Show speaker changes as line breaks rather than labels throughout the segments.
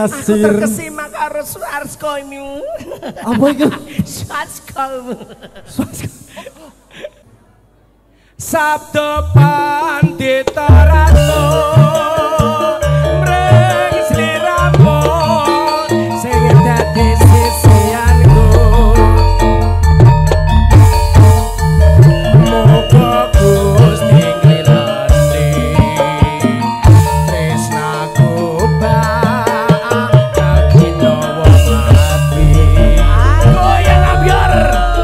Nasir.
Aku terkesima karo Suarsko ini.
Apa itu?
Suarsko. Sabdo Pandita Ratu mreng sliramu sing dadi sisianku. Muga Gusti nglilani tresnaku bagi nawa mati. Aku yang ambiar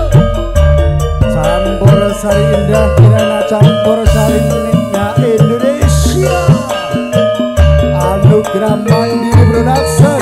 Campur sari indah kirana campur sari menitnya Indonesia. Anugerah Mandiri Production.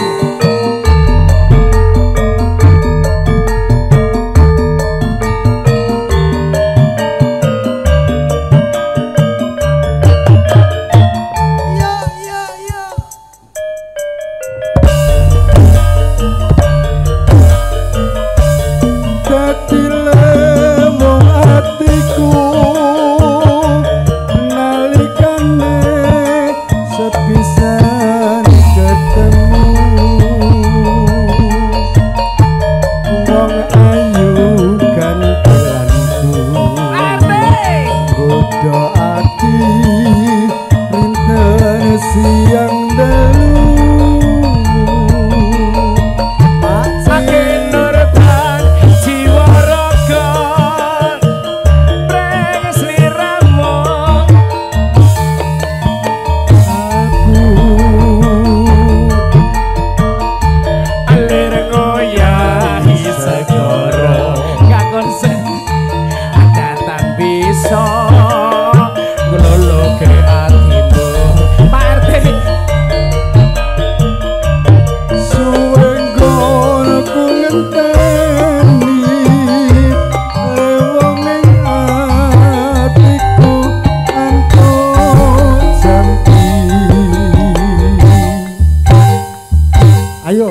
Ayo.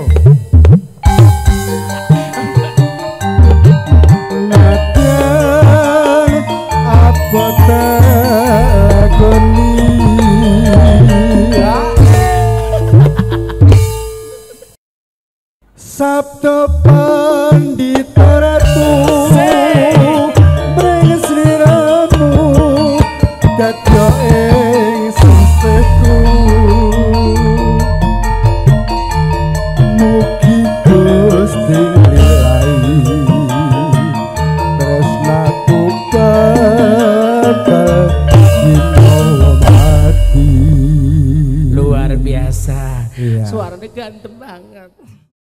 Nadan apa takoni Sabdo Pandita Ratu mreng sliramu dadya ing sisihku. Mugi Gusti nglilani tresnaku bakal dinawa mati.
Luar biasa.
Iya.
Suaranya ganteng banget.